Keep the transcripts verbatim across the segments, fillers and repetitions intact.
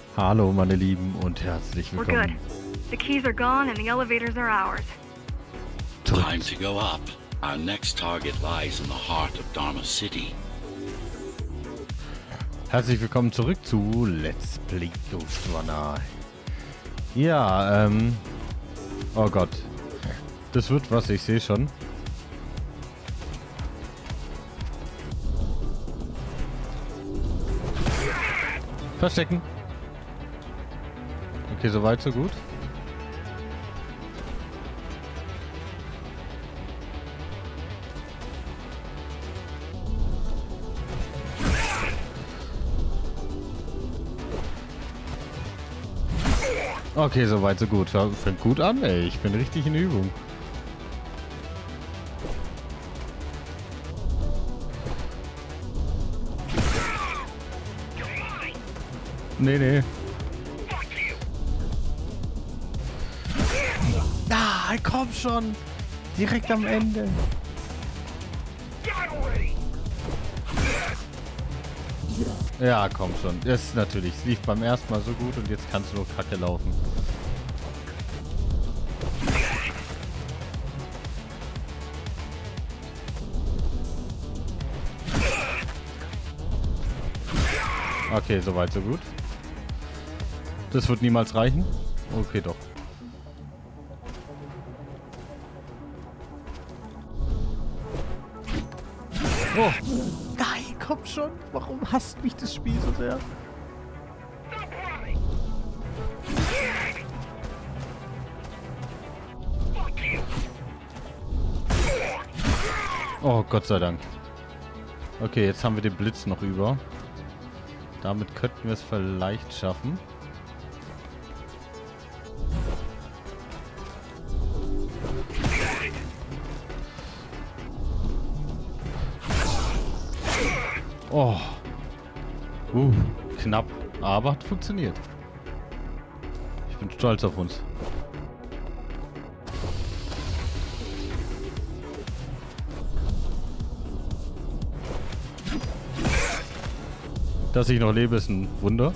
Hallo meine Lieben und herzlich We're good. willkommen The keys are gone and the elevators are ours. zurück. Time to go up. Our next target lies in the heart of Dharma City. Herzlich willkommen zurück zu Let's Play Ghost Runner. Ja, ähm... Oh Gott. Das wird was, ich sehe schon. Verstecken. Okay, soweit, so gut. Okay, soweit, so gut. Ja, fängt gut an, ey. Ich bin richtig in Übung. Nee, nee. Ah, komm schon. Direkt am Ende. Ja, komm schon. Das ist natürlich. Es lief beim ersten Mal so gut und jetzt kannst du nur Kacke laufen. Okay, soweit, so gut. Das wird niemals reichen. Okay, doch. Oh. Nein, komm schon. Warum hasst mich das Spiel so sehr? Oh, Gott sei Dank. Okay, jetzt haben wir den Blitz noch über. Damit könnten wir es vielleicht schaffen. Oh. Uh, knapp. Aber hat funktioniert. Ich bin stolz auf uns. Dass ich noch lebe, ist ein Wunder.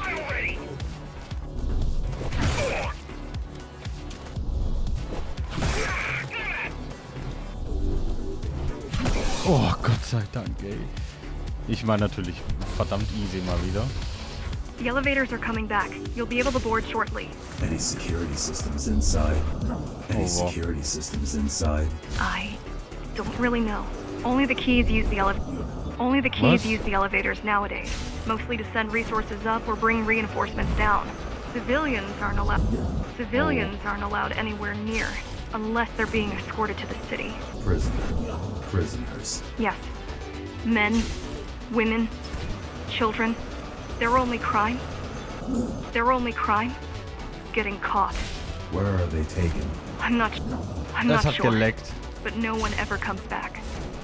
Oh, Gott sei Dank, ey. Ich meine natürlich verdammt easy mal wieder. The elevators are coming back. You'll be able to board shortly. Any security systems inside? Any Oh, wow. security systems inside? I don't really know. Only the keys use the ele- Only the keys Was? use the elevators nowadays. Mostly to send resources up or bring reinforcements down. Civilians aren't allowed. Civilians aren't allowed anywhere near, unless they're being escorted to the city. Prisoner. Prisoners. Yes. Men, women, children. Their only crime? Their only crime? Getting caught. Where are they taken? I'm not. I'm Das not hat sure. geleckt. But no one ever comes back.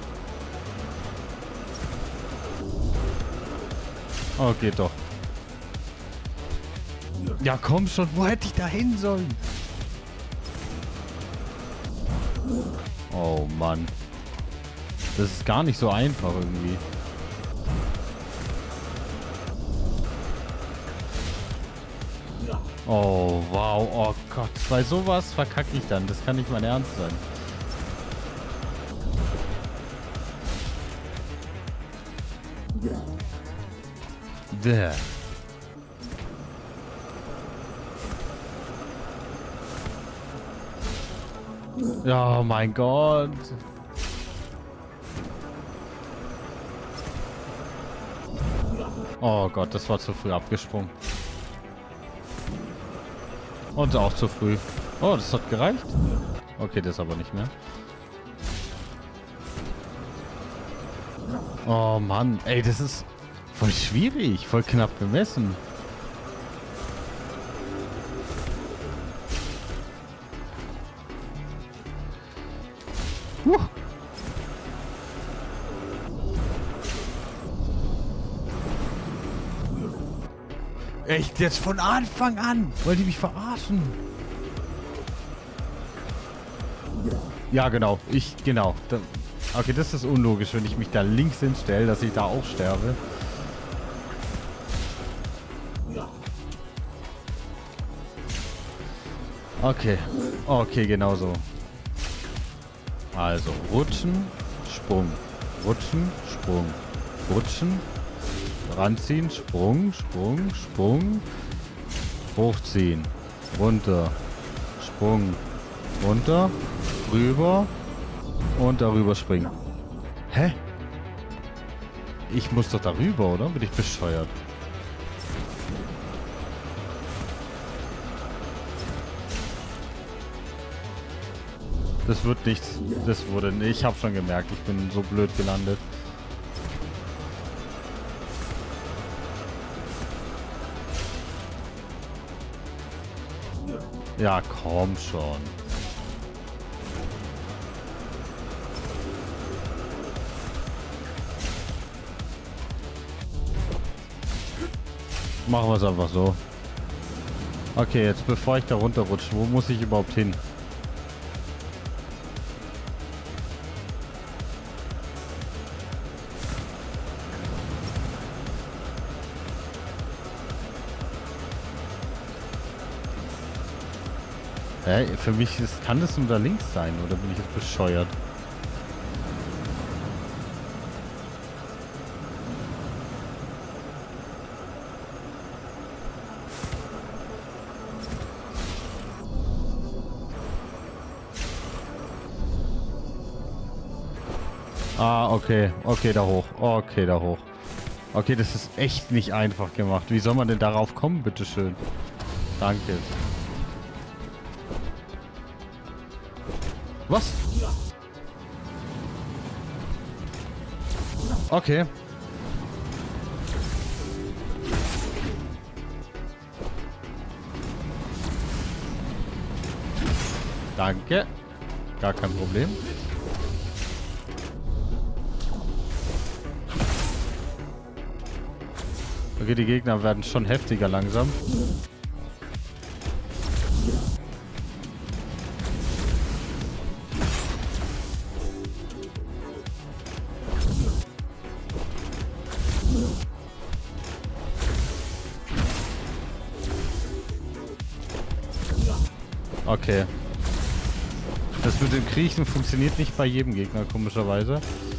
Oh, geht doch. Ja, komm schon. Wo hätte ich da hin sollen? Oh, Mann. Das ist gar nicht so einfach irgendwie. Oh, wow. Oh Gott. Bei sowas verkacke ich dann. Das kann nicht mein Ernst sein. Der. Ja, oh mein Gott. Oh Gott, das war zu früh abgesprungen. Und auch zu früh. Oh, das hat gereicht. Okay, das aber nicht mehr. Oh Mann, ey, das ist voll schwierig, voll knapp bemessen. Huh. Echt, jetzt von Anfang an? Wollt ihr mich verarschen? Ja, genau. Ich, genau. Da, Okay, das ist unlogisch, wenn ich mich da links hinstelle, dass ich da auch sterbe. Okay. Okay, genau so. Also, rutschen, Sprung. Rutschen, Sprung. Rutschen, ranziehen, Sprung, Sprung, Sprung. Hochziehen. Runter. Sprung. Runter. Rüber. Und darüber springen. Hä? Ich muss doch darüber, oder? Bin ich bescheuert? Das wird nichts. Das wurde nicht. Ich habe schon gemerkt, ich bin so blöd gelandet. Ja, komm schon. Machen wir es einfach so. Okay, jetzt bevor ich da runterrutsche, wo muss ich überhaupt hin? Hä? Für mich ist, kann das nur da links sein, oder bin ich jetzt bescheuert? Ah, okay. Okay, da hoch. Okay, da hoch. Okay, das ist echt nicht einfach gemacht. Wie soll man denn darauf kommen, bitteschön? Danke. Was? Okay. Danke. Gar kein Problem. Okay, die Gegner werden schon heftiger langsam. Okay. Das mit dem Kriechen funktioniert nicht bei jedem Gegner, komischerweise.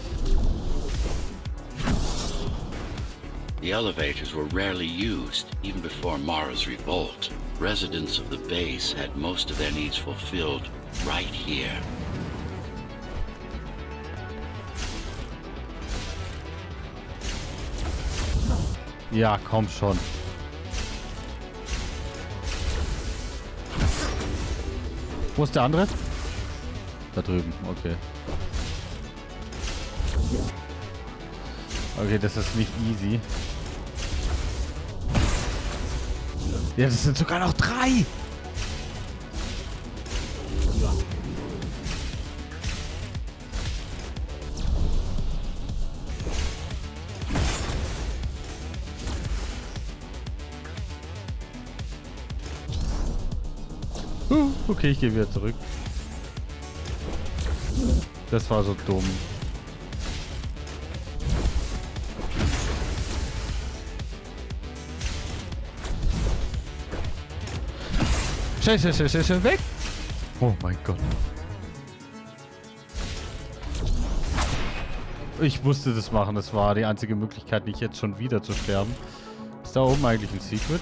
The elevators were rarely used, even before Mara's revolt. Residents of the base had most of their needs fulfilled right here. Ja, komm schon. Wo ist der andere? Da drüben, okay. Okay, das ist nicht easy. Ja, das sind sogar noch drei! Uh, okay, ich gehe wieder zurück. Das war so dumm. Schnell, schnell, schnell, schnell, schnell, weg! Oh mein Gott. Ich musste das machen. Das war die einzige Möglichkeit, nicht jetzt schon wieder zu sterben. Ist da oben eigentlich ein Secret?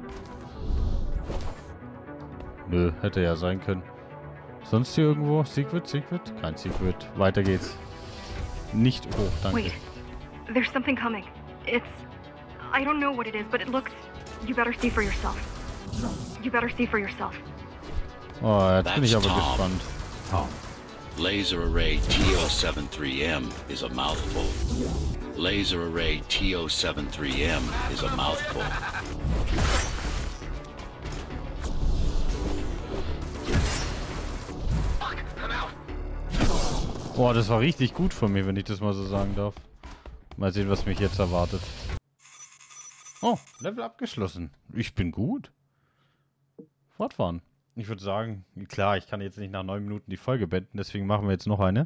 Nö, hätte ja sein können. Sonst hier irgendwo? Secret, Secret? Kein Secret. Weiter geht's. Nicht hoch, danke. Wait, there's something coming. It's... I don't know what it is, but it looks... You better see for yourself. You better see for yourself. Oh, jetzt bin ich That's aber Tom. gespannt. Tom. Laser array T O seventy-three M is a mouthful. Laser array T O seventy-three M is a mouthful. Boah, das war richtig gut von mir, wenn ich das mal so sagen darf. Mal sehen, was mich jetzt erwartet. Oh, Level abgeschlossen. Ich bin gut. Fortfahren. Ich würde sagen, klar, ich kann jetzt nicht nach neun Minuten die Folge beenden, deswegen machen wir jetzt noch eine.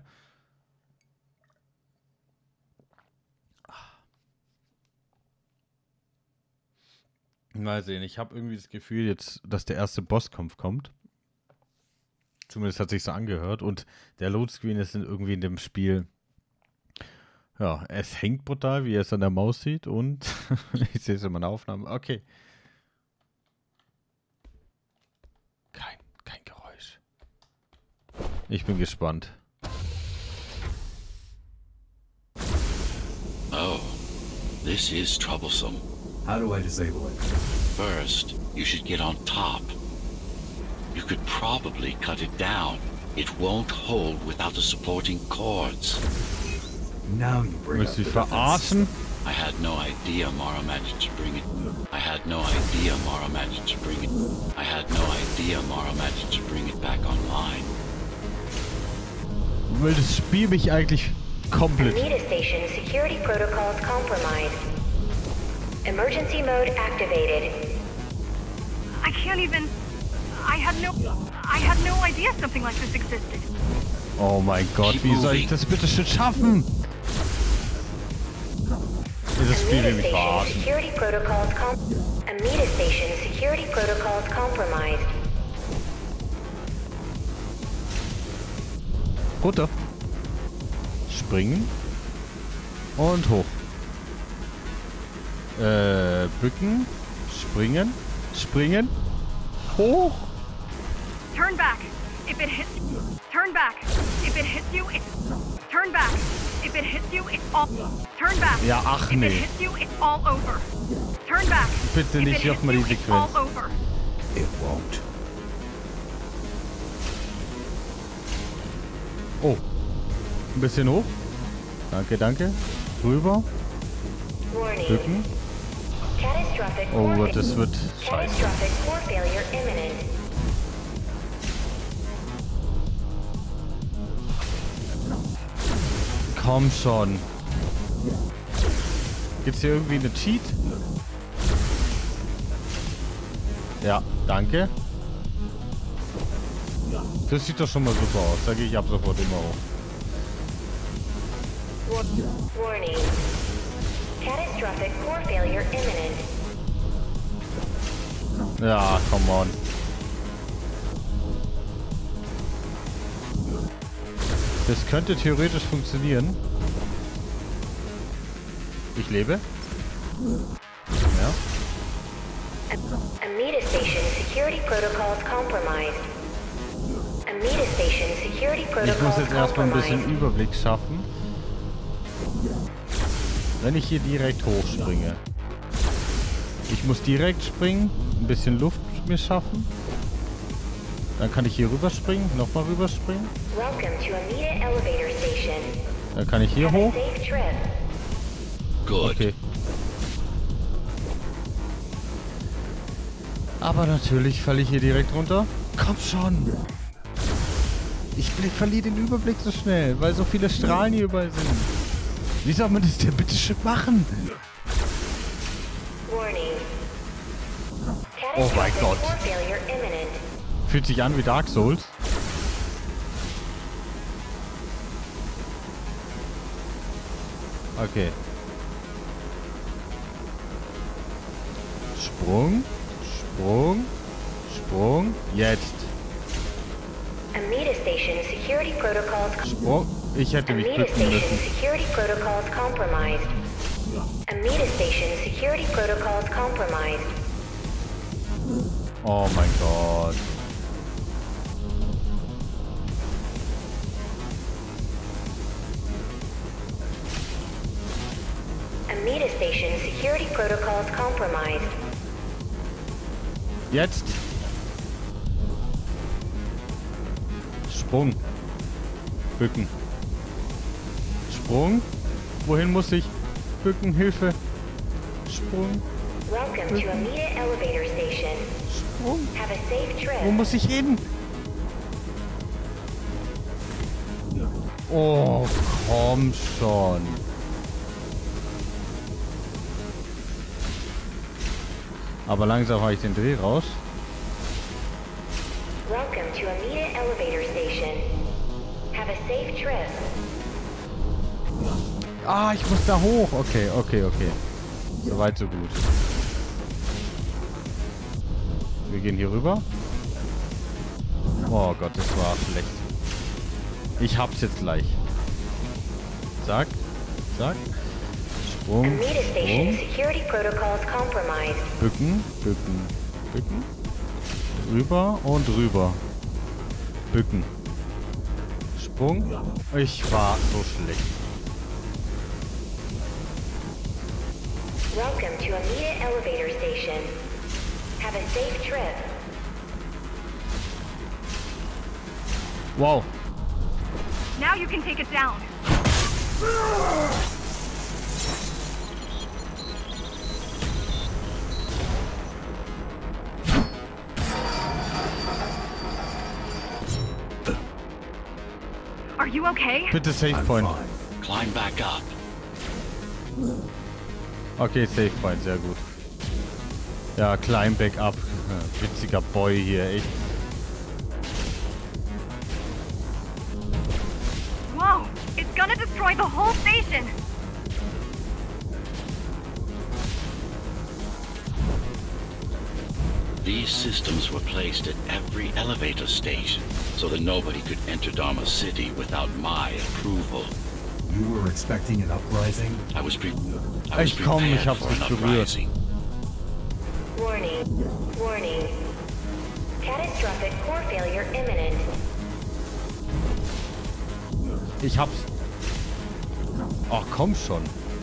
Mal sehen, ich habe irgendwie das Gefühl jetzt, dass der erste Bosskampf kommt. Zumindest hat sich so angehört. Und der Loadscreen ist irgendwie in dem Spiel... Ja, es hängt brutal, wie er es an der Maus sieht. Und ich sehe es in meiner Aufnahme. Okay. Kein, kein Geräusch. Ich bin gespannt. Oh, this is troublesome. How do I disable it? First, you should get on top. You could probably cut it down. It won't hold without the supporting cords. Now you bring up Willst the du dich verarschen? I had no idea Mara managed to bring it. I had no idea Mara managed to bring it. I had no idea Mara managed to bring it back online. Will das Spiel mich eigentlich komplett... Amida Station security protocols compromised. Emergency mode activated. I can't even... I had no... I had no idea something like this existed. Oh mein Gott, wie soll ich das bitte schon schaffen? Dieses Spiel will Amida mich Station verarschen. security protocols com Amida Station security protocols compromised. Runter. Springen. Und hoch. Äh, bücken. Springen. Springen. Hoch. Turn back. If it hits you, turn back. If it hits you, it's... Turn back. If it hits you, it's all... Turn back. Ja, ach If it nee. hits you, it's all over. Turn back. Bitte If nicht it nochmal hits die you, it's all Sequenz. over. It won't. Oh. Ein bisschen hoch. Danke, danke. Rüber. Warning. Bücken. Catastrophic Oh core Gott, das wird scheiße. Catastrophic core failure imminent. Komm schon. Gibt's hier irgendwie eine Cheat? Ja, danke. Das sieht doch schon mal super aus. Da gehe ich ab sofort immer hoch. Wa- Warning. Catastrophic core failure imminent. Ja, come on. Das könnte theoretisch funktionieren. Ich lebe. Ja. Amida Station security protocols compromised. Amida Station security Ich protocols muss jetzt erstmal ein bisschen compromised. Überblick schaffen. Wenn ich hier direkt hochspringe. Ich muss direkt springen, ein bisschen Luft mir schaffen. Dann kann ich hier rüberspringen, nochmal rüberspringen. Welcome to Amida Elevator Station. Dann kann ich hier Have a hoch. safe trip. Good. Okay. Aber natürlich falle ich hier direkt runter. Komm schon! Ich bl- verliere den Überblick so schnell, weil so viele Strahlen hier überall sind. Wie soll man das denn bitte schön machen? Warning. Oh mein Catastrophic Gott. core failure imminent. Fühlt sich an wie Dark Souls. Okay. Sprung, Sprung, Sprung. Jetzt. Amida Station security protocols Sprung. Ich hätte mich Amida bücken Station müssen. security protocols compromised. Amida Station security protocols compromised. Oh mein Gott. Amida Station security protocols compromised. Jetzt. Sprung. Bücken. Sprung. Wohin muss ich? Bücken, Hilfe. Sprung. Welcome to Amida Elevator Station. Sprung. Have a safe Wo trip. muss ich hin? Oh, komm schon. Aber langsam habe ich den Dreh raus. Welcome to Amida Elevator Station. Have a safe trip. Ah, ich muss da hoch. Okay, okay, okay. Soweit, so gut. Wir gehen hier rüber. Oh Gott, das war schlecht. Ich hab's jetzt gleich. Zack. Zack. Sprung. Amida Station Sprung. security protocols compromised. Bücken. Bücken. Bücken. Rüber und rüber. Bücken. Sprung. Ich war so schlecht. Welcome to Amida Elevator Station. Have a safe trip. Wow. Now you can take it down. Are you okay? Bitte Save I'm Point. fine. Climb back up. Okay, Save Point, sehr gut. Ja, Climb Back Up. Witziger Boy hier, echt. Whoa! It's gonna destroy the whole station! These systems were placed at every elevator station so that nobody could enter Dharma City without my approval. You were expecting an uprising? I was pre I was Ich komm, ich prepared hab's for an nicht berührt. uprising. Warning. Warning. Catastrophic core failure imminent. Ich hab's. Ach, komm schon.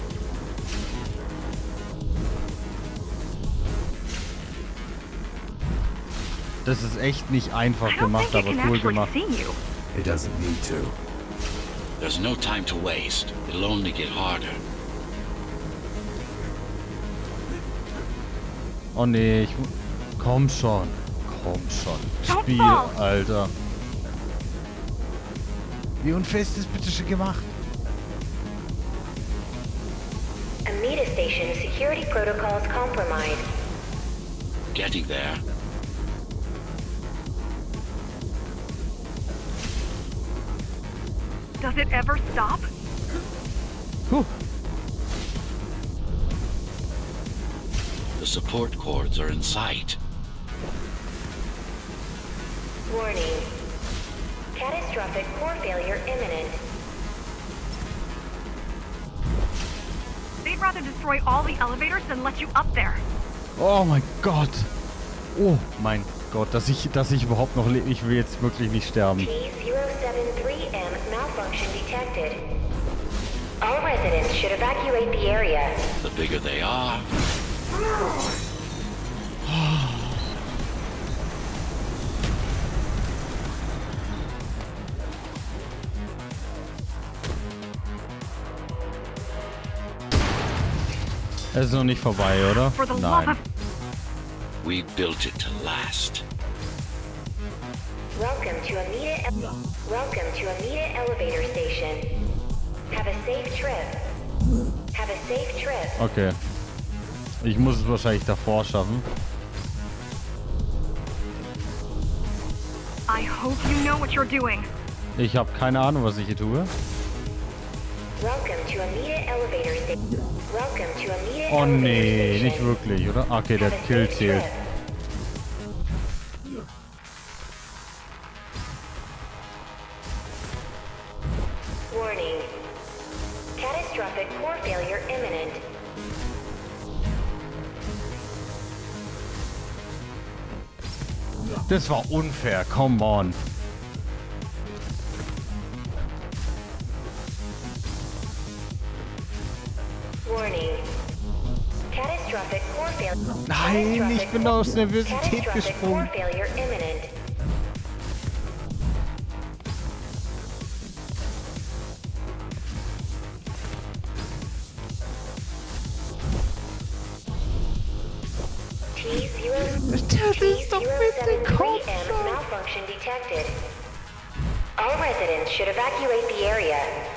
Das ist echt nicht einfach I don't gemacht, think it aber can cool actually gemacht. see you. It doesn't need to. There's no time to waste. It'll only get harder. Oh nee, ich... mu- Komm schon. Komm schon. Don't Spiel, fall. Alter. Wie unfest ist bitte schon gemacht? Amida Station security protocols compromised. Getting there. Does it ever stop? Puh. The support cords are in sight. Warning. Catastrophic core failure imminent. They'd rather destroy all the elevators than let you up there. Oh mein Gott. Oh mein Gott, dass ich, dass ich überhaupt noch lebe. Ich will jetzt wirklich nicht sterben. T zero seven three M malfunction detected. All residents should evacuate the area. The bigger they are, Es ist noch nicht vorbei, oder? For the love Nein. of... we built it to last. Welcome to Amida. El- Welcome to Amida Elevator Station. Have a safe trip. Have a safe trip. Okay. Ich muss es wahrscheinlich davor schaffen. I hope you know what you're doing. Ich habe keine Ahnung, was ich hier tue. Welcome to Amida Elevator Station. Welcome to Amida Oh Elevator nee, Station. nicht wirklich, oder? Okay, der Have a Kill safe zählt. trip. Warning. Catastrophic core failure imminent. Das war unfair, come on. Warning. Catastrophic core failure. Nein, ich bin aus Nervosität Catastrophic core gesprungen. failure imminent. T zero seven three M malfunction detected. All residents should evacuate the area.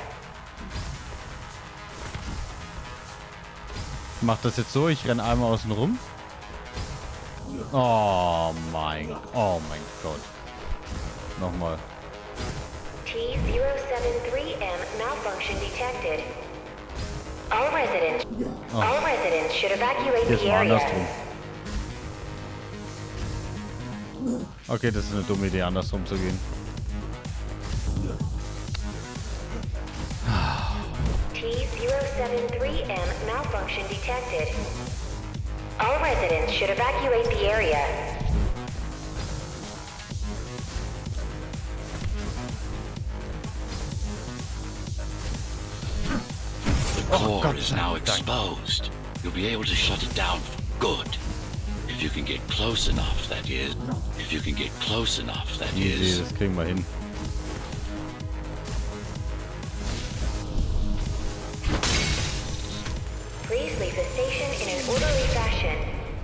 Mach das jetzt so, ich renne einmal außen rum. Oh mein, oh mein Gott. Nochmal. T zero seven three M malfunction detected. All residents, all residents should evacuate Jetzt the mal area. andersrum. Okay, das ist eine dumme Idee, andersrum zu gehen. T zero seven three M malfunction detected. All residents should evacuate the area. The core is now exposed. You'll be able to shut it down for good. If you can get close enough, that is. If you can get close enough, that Easy, is. das kriegen wir hin. Please leave the station in an orderly fashion.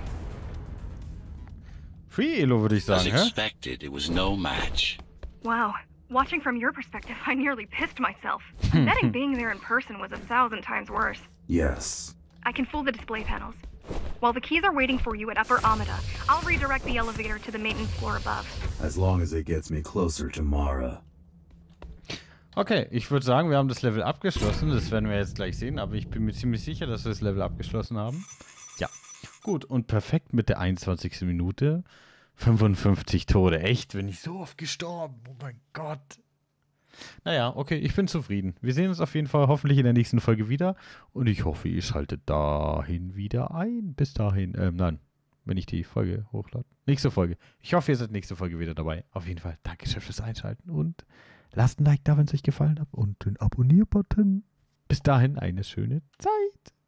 Free Elo, würde ich As sagen, hä? expected, it was no match. Wow. Watching from your perspective, I nearly pissed myself. I'm betting being there in person was a thousand times worse. Yes. I can fool the display panels. While the keys are waiting for you at Upper Amida, I'll redirect the elevator to the maintenance floor above. As long as it gets me closer to Mara. Okay, ich würde sagen, wir haben das Level abgeschlossen. Das werden wir jetzt gleich sehen, aber ich bin mir ziemlich sicher, dass wir das Level abgeschlossen haben. Ja, gut und perfekt mit der einundzwanzigsten Minute. fünfundfünfzig Tode. Echt, bin ich so oft gestorben. Oh mein Gott. Naja, okay, ich bin zufrieden. Wir sehen uns auf jeden Fall hoffentlich in der nächsten Folge wieder. Und ich hoffe, ihr schaltet dahin wieder ein. Bis dahin, ähm, nein, wenn ich die Folge hochlade. Nächste Folge. Ich hoffe, ihr seid nächste Folge wieder dabei. Auf jeden Fall, Dankeschön fürs Einschalten und lasst ein Like da, wenn es euch gefallen hat. Und den Abonnier-Button. Bis dahin, eine schöne Zeit.